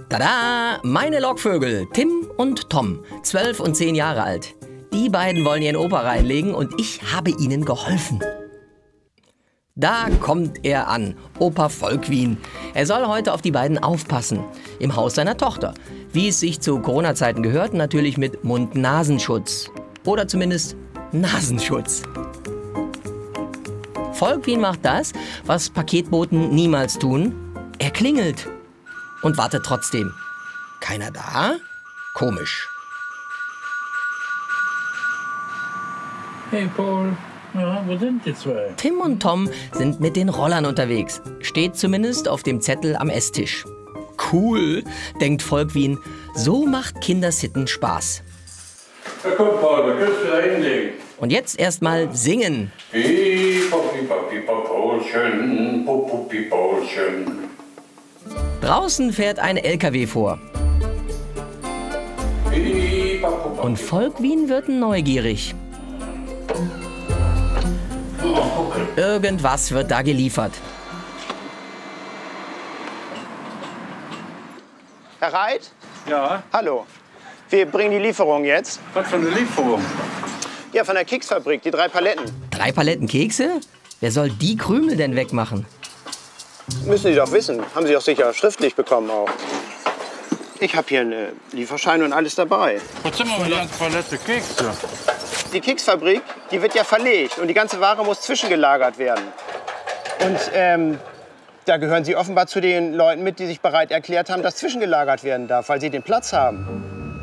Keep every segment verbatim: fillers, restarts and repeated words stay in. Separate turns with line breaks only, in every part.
Tada! Meine Lockvögel, Tim und Tom, zwölf und zehn Jahre alt. Die beiden wollen ihren Opa reinlegen und ich habe ihnen geholfen. Da kommt er an, Opa Volkwin. Er soll heute auf die beiden aufpassen, im Haus seiner Tochter. Wie es sich zu Corona-Zeiten gehört, natürlich mit Mund-Nasenschutz. Oder zumindest Nasenschutz. Volkwin macht das, was Paketboten niemals tun. Er klingelt und wartet trotzdem. Keiner da? Komisch.
Hey Paul, ja, wo sind die zwei?
Tim und Tom sind mit den Rollern unterwegs. Steht zumindest auf dem Zettel am Esstisch. Cool, denkt Volkwin. So macht Kindersitten Spaß.
Ja, komm Paul, da kannst du da hinlegen.
Und jetzt erstmal singen.
Pipa, pipa, pipa, Paulchen, pupu, Paulchen.
Draußen fährt ein L K W vor.
Pipa, pupa,
Und Volkwin wird neugierig. Irgendwas wird da geliefert.
Herr Reit?
Ja,
Hallo. Wir bringen die Lieferung jetzt.
was für eine Lieferung?
Ja, von der Keksfabrik, die drei Paletten.
Drei Paletten Kekse? Wer soll die Krümel denn wegmachen?
Müssen Sie doch wissen. Haben Sie doch sicher schriftlich bekommen auch. Ich habe hier einen Lieferschein und alles dabei.
Was sind wir mit der Palette Kekse?
Die Keksfabrik, die wird ja verlegt und die ganze Ware muss zwischengelagert werden. Und ähm, da gehören Sie offenbar zu den Leuten mit, die sich bereit erklärt haben, dass zwischengelagert werden darf, weil sie den Platz haben.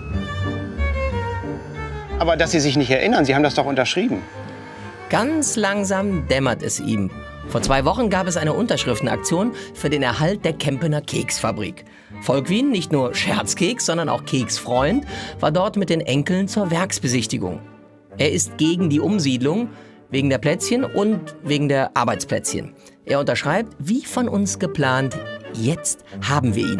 Aber dass Sie sich nicht erinnern, Sie haben das doch unterschrieben.
Ganz langsam dämmert es ihm. Vor zwei Wochen gab es eine Unterschriftenaktion für den Erhalt der Kempener Keksfabrik. Volkwin, nicht nur Scherzkeks, sondern auch Keksfreund, war dort mit den Enkeln zur Werksbesichtigung. Er ist gegen die Umsiedlung, wegen der Plätzchen und wegen der Arbeitsplätzchen. Er unterschreibt, wie von uns geplant, jetzt haben wir ihn.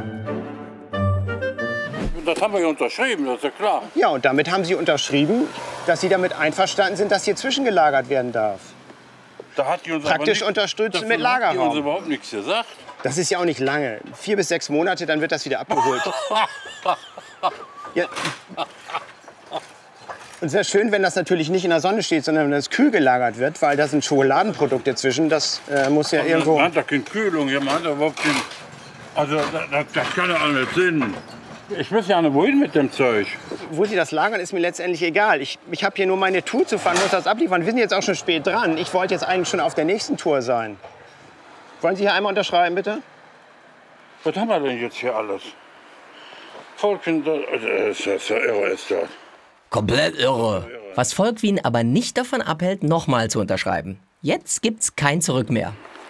Das haben wir ja unterschrieben, das ist ja klar.
Ja, und damit haben Sie unterschrieben, dass Sie damit einverstanden sind, dass hier zwischengelagert werden darf.
Da hat die uns
Praktisch
aber nicht,
unterstützt
davon
mit
hat die uns
Lagerraum.
überhaupt nichts gesagt.
Das ist ja auch nicht lange. Vier bis sechs Monate, dann wird das wieder abgeholt. Ja. Und es wäre schön, wenn das natürlich nicht in der Sonne steht, sondern wenn das kühl gelagert wird, weil da sind Schokoladenprodukte zwischen. Das äh, muss ja irgendwo...
Man hat da keine Kühlung, hier, man hat da überhaupt kein... Also, das, das, das kann ja auch nicht Sinn. Ich weiß ja nicht, wohin mit dem Zeug.
Wo Sie das lagern, ist mir letztendlich egal. Ich, ich habe hier nur meine Tour zu fahren, muss das abliefern. Wir sind jetzt auch schon spät dran. Ich wollte jetzt eigentlich schon auf der nächsten Tour sein. Wollen Sie hier einmal unterschreiben, bitte?
Was haben wir denn jetzt hier alles? Volken, das ist, das ist ja irre, ist das.
Komplett irre. Was Volkwin aber nicht davon abhält, nochmal zu unterschreiben. Jetzt gibt's kein Zurück mehr.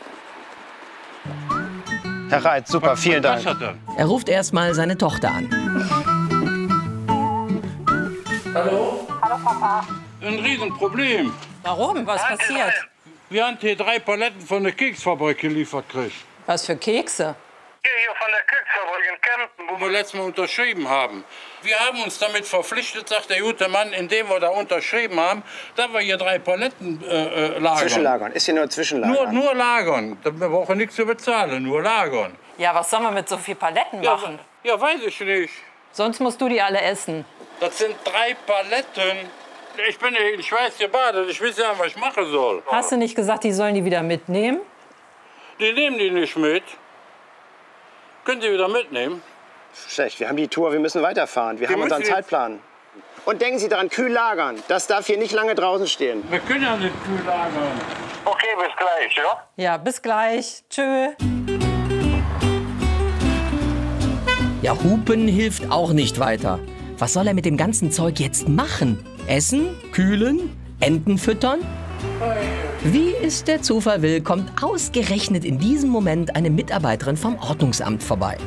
Herr Reit, super, vielen Dank.
Was hat er?
Er ruft erstmal seine Tochter an.
Hallo?
Hallo Papa.
Ein Riesenproblem.
Warum? Was passiert?
Wir haben hier drei Paletten von der Keksfabrik geliefert gekriegt.
Was für Kekse?
Hier, hier von der Keksfabrik in Kempten.
Wo wir letztes Mal unterschrieben haben. Wir haben uns damit verpflichtet, sagt der gute Mann, indem wir da unterschrieben haben, dass wir hier drei Paletten äh, äh, lagern.
Zwischenlagern, ist hier nur Zwischenlagern.
Nur, nur lagern. Da brauchen wir nichts zu bezahlen, nur lagern.
Ja, was sollen wir mit so viel Paletten
Ja,
machen?
ja, weiß ich nicht.
Sonst musst du die alle essen.
Das sind drei Paletten. Ich bin in Schweiß gebadet, ich weiß ja, was ich machen soll.
Hast du nicht gesagt, die sollen die wieder mitnehmen?
Die nehmen die nicht mit. Können Sie wieder mitnehmen?
Schlecht, wir haben die Tour, wir müssen weiterfahren. Wir
Wir
haben unseren
müssen jetzt-
Zeitplan. Und denken Sie daran, kühl lagern. Das darf hier nicht lange draußen stehen.
Wir können ja nicht kühl lagern.
Okay, bis gleich, ja?
Ja, bis gleich. Tschö.
Ja, Hupen hilft auch nicht weiter. Was soll er mit dem ganzen Zeug jetzt machen? Essen? Kühlen? Enten füttern? Wie es der Zufall will, kommt ausgerechnet in diesem Moment eine Mitarbeiterin vom Ordnungsamt vorbei.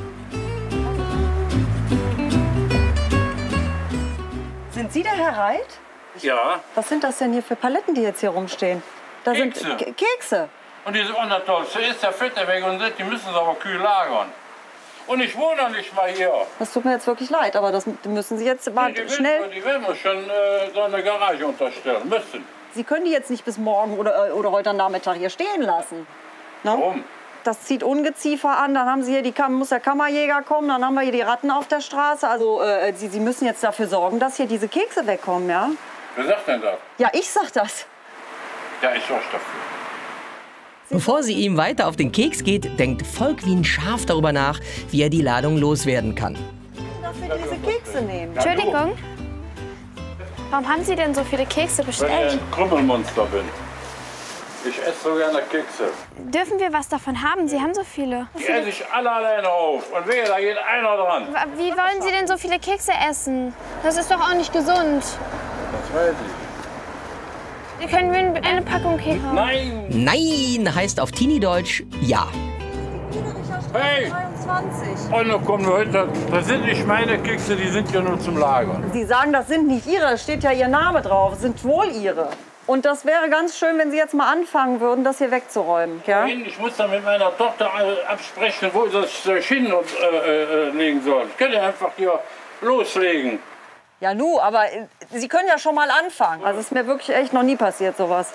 Sind Sie der Herr Reit?
Ja.
Was sind das denn hier für Paletten, die jetzt hier rumstehen? Da
Kekse.
sind Ke- Kekse.
Und die sind auch nicht toll. Zuerst der Fette weg und die müssen sie aber kühl lagern. Und ich wohne noch nicht mal hier.
Das tut mir jetzt wirklich leid, aber das müssen Sie jetzt mal
Die, die,
schnell...
Will, die werden wir schon äh, so eine Garage unterstellen müssen.
Sie können die jetzt nicht bis morgen oder, oder heute Nachmittag hier stehen lassen. Ne?
Warum?
das zieht Ungeziefer an. Dann haben Sie hier die, Kam- muss der Kammerjäger kommen. Dann haben wir hier die Ratten auf der Straße. Also äh, Sie, Sie müssen jetzt dafür sorgen, dass hier diese Kekse wegkommen, ja?
Wer sagt denn das?
Ja, ich sag das.
Ja, ich sorge dafür.
Bevor sie ihm weiter auf den Keks geht, denkt Volkwin scharf darüber nach, wie er die Ladung loswerden kann.
Dass wir diese Kekse nehmen.
Entschuldigung. Warum haben Sie denn so viele Kekse
Weil ich
bestellt?
ein Krümmelmonster bin. Ich esse so gerne Kekse.
Dürfen wir was davon haben? Sie haben so viele.
Die esse ich alle alleine auf. Und wehe, da geht einer dran.
Wie wollen Sie denn so viele Kekse essen? Das ist doch auch nicht gesund.
Das weiß ich.
Sie können mir eine Packung Kekse haben.
Nein!
Nein heißt auf Teenie-Deutsch ja.
Hey!
dreiundzwanzig.
Und dann kommen Leute, das sind nicht meine Kekse, die sind ja nur zum Lagern.
Sie sagen, das sind nicht Ihre, es steht ja Ihr Name drauf, es sind wohl Ihre. Und das wäre ganz schön, wenn Sie jetzt mal anfangen würden, das hier wegzuräumen. Ja?
Ich muss dann mit meiner Tochter absprechen, wo ich das hinlegen soll. Ich kann ja einfach hier loslegen.
Ja, nu, aber äh, Sie können ja schon mal anfangen. Also es ist mir wirklich echt noch nie passiert, sowas.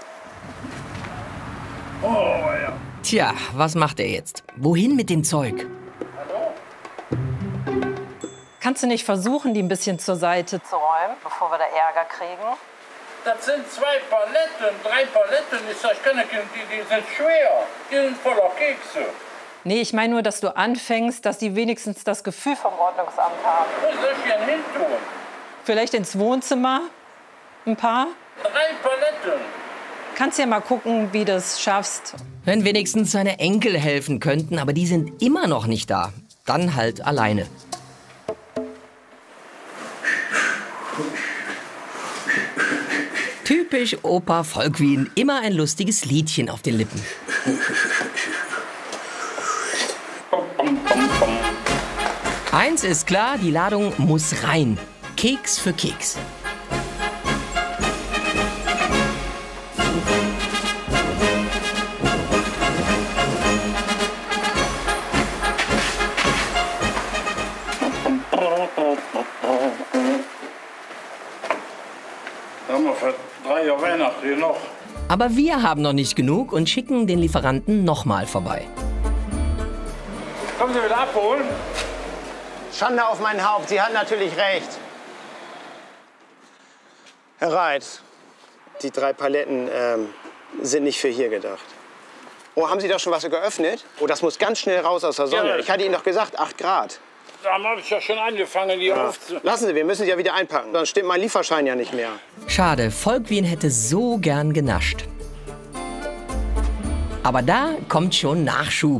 Oh, ja.
Tja, was macht er jetzt? Wohin mit dem Zeug?
Kannst du nicht versuchen, die ein bisschen zur Seite zu räumen, bevor wir da Ärger kriegen?
Das sind zwei Paletten, drei Paletten. Ich sag, die, die sind schwer. Die sind voller Kekse.
Nee, ich meine nur, dass du anfängst, dass die wenigstens das Gefühl vom Ordnungsamt haben.
Wo soll ich denn hin tun?
Vielleicht ins Wohnzimmer ein paar?
Drei Paletten.
Kannst ja mal gucken, wie du es schaffst.
Wenn wenigstens seine Enkel helfen könnten, aber die sind immer noch nicht da. Dann halt alleine. Typisch Opa Volkwin, immer ein lustiges Liedchen auf den Lippen. Eins ist klar, die Ladung muss rein. Keks für Keks.
Da haben wir für drei Jahre Weihnachten hier noch.
Aber wir haben noch nicht genug und schicken den Lieferanten nochmal vorbei.
Kommen Sie wieder abholen?
Schande auf mein Haupt, Sie hatten natürlich recht. Herr Reit, die drei Paletten ähm, sind nicht für hier gedacht. Oh, haben Sie doch schon was geöffnet? Oh, das muss ganz schnell raus aus der Sonne.
Ja.
Ich hatte Ihnen doch gesagt, acht Grad.
Da habe ich ja schon angefangen, die
Ja.
aufzu...
Lassen Sie, wir müssen sie ja wieder einpacken. Sonst stimmt mein Lieferschein ja nicht mehr.
Schade, Volkwin hätte so gern genascht. Aber da kommt schon Nachschub.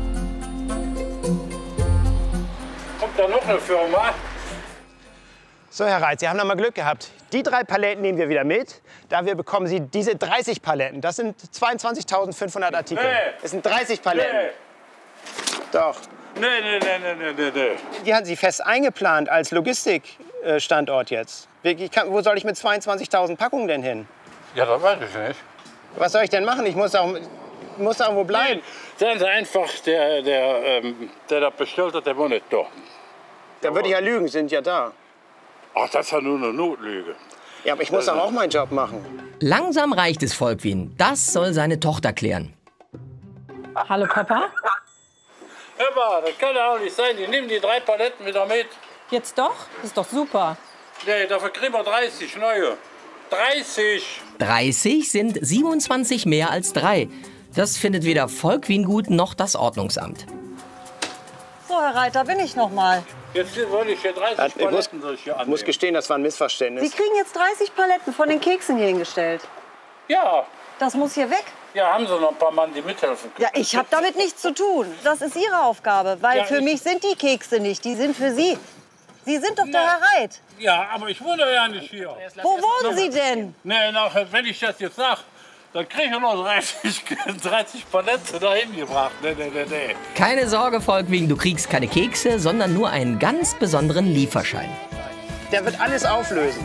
Kommt da noch eine Firma?
So, Herr Reit, Sie haben noch mal Glück gehabt. Die drei Paletten nehmen wir wieder mit. Dafür bekommen Sie diese dreißig Paletten. Das sind zweiundzwanzigtausendfünfhundert Artikel.
Nee.
Das sind dreißig Paletten.
Nee.
Doch.
Nee, nee, nee, nee, nee, nee, nee.
Die hatten Sie fest eingeplant als Logistikstandort jetzt. Ich kann, wo soll ich mit zweiundzwanzigtausend Packungen denn hin?
Ja, das weiß ich nicht.
Was soll ich denn machen? Ich muss auch, muss auch wo bleiben.
Sagen Sie einfach, der, der, ähm, der das bestellt hat, der war nicht da.
Da würde ich ja lügen, sind ja da.
Ach, das ist ja nur eine Notlüge.
Ja, aber ich muss doch auch meinen Job machen.
Langsam reicht es Volkwin. Das soll seine Tochter klären.
Hallo Papa?
Hör mal, das kann ja auch nicht sein. Die nehmen die drei Paletten wieder mit.
Jetzt doch? Ist doch super.
Nee, dafür kriegen wir dreißig neue. dreißig!
dreißig sind siebenundzwanzig mehr als drei. Das findet weder Volkwin gut noch das Ordnungsamt.
So, Herr Reit, da bin ich noch mal.
Jetzt wollte ich hier dreißig
Ich muss,
Paletten soll ich hier
ich
annehmen.
muss gestehen, das war ein
Sie
Missverständnis.
kriegen jetzt dreißig Paletten von den Keksen hier hingestellt.
Ja,
Das muss hier weg.
ja, haben Sie noch ein paar Mann, die mithelfen können.
Ja, ich habe damit nichts zu tun. Das ist Ihre Aufgabe, weil
Ja,
für
ich-
mich sind die Kekse nicht, die sind für Sie. Sie sind doch der
Na.
Herr Reit.
Ja, aber ich wohne ja nicht hier.
Wo wohnen Sie denn?
Nee, nachher, wenn ich das jetzt sag, dann kriege ich noch dreißig, dreißig Paletten dahin gebracht. Nee, nee, nee, nee.
Keine Sorge, Volkwin, du kriegst keine Kekse, sondern nur einen ganz besonderen Lieferschein.
Der wird alles auflösen.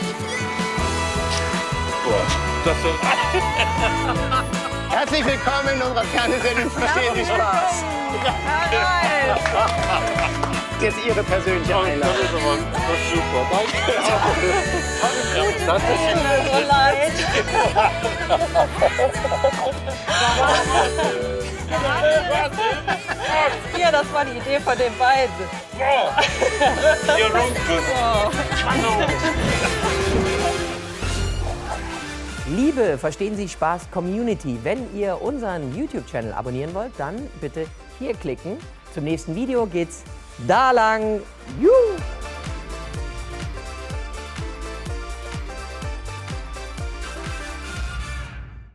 Das sind
Herzlich willkommen in unserer Fernsehsendung Verstehen Sie Spaß.
Herr Reit.
ist jetzt Ihre persönliche Einladung.
Das ist aber das ist super. Danke. Das ist
Tut mir so leid. Hier, das war die Idee von den beiden.
Ihr Runkel.
Liebe Verstehen Sie Spaß Community, wenn ihr unseren YouTube-Channel abonnieren wollt, dann bitte hier klicken. Zum nächsten Video geht's da lang. Juhu!